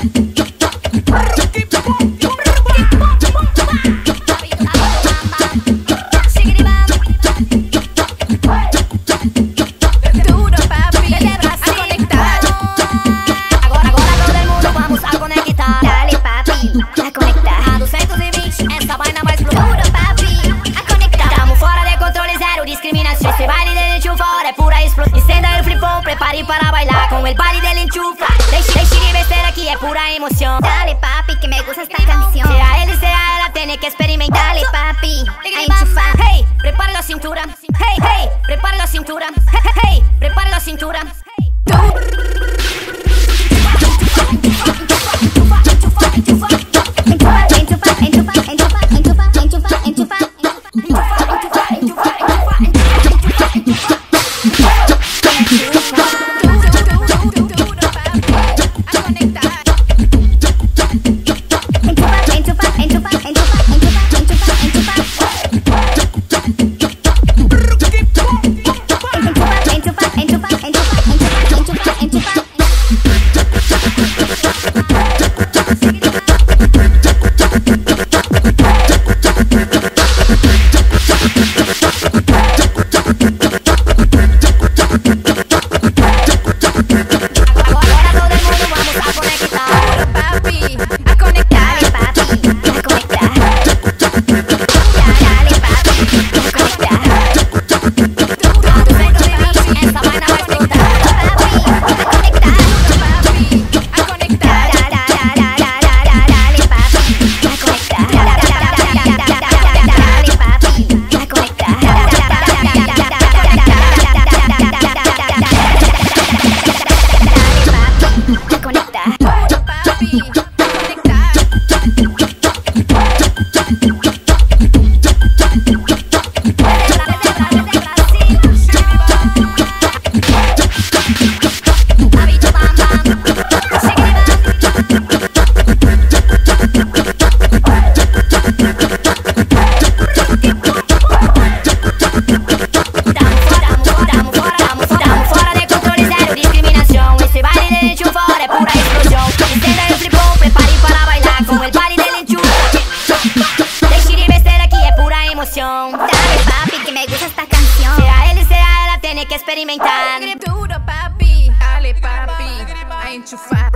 Esse baile dele enchufa, é pura explosão. Encenda o flipão, prepare para bailar com el baile dele enchufa. Deixe de besteira que é pura emoção. Dale papi, que me gusta esta canción. Sea ele, sea ela, tiene que experimentar. Dale papi, a enchufar. Hey, prepare la cintura. Hey, hey, prepare la cintura. Hey, hey, prepare la cintura. Dale papi, que me gusta esta canción. Sea ele, sea ela, tiene que experimentar. Duro papi, dale papi, a enchufar.